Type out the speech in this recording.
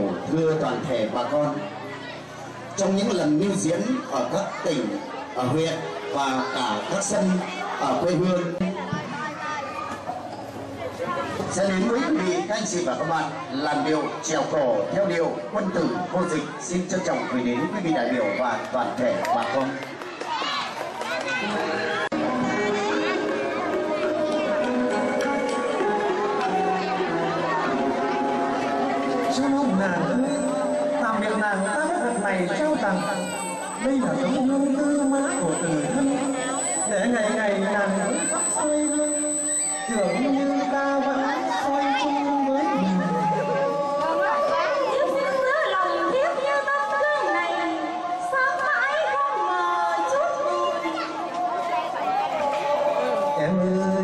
thưa toàn thể bà con, trong những lần lưu diễn ở các tỉnh, ở huyện và cả các sân ở quê hương, sẽ đến với quý vị, các anh chị và các bạn làn điệu chèo cổ theo điệu Quân Tử Vô Dịch. Xin trân trọng gửi đến quý vị đại biểu và toàn thể bà con. Sao nàng ơi, làm việc nàng ta thật này sao rằng đây là tấm gương tư má của tử thân, để ngày ngày nàng vẫn khóc xoay lưng, tưởng như ta vẫn xoay chung với mình. Thiếp xin giữ lòng thiếp như tấm gương này, sáng mãi không mờ chút buồn. Em ơi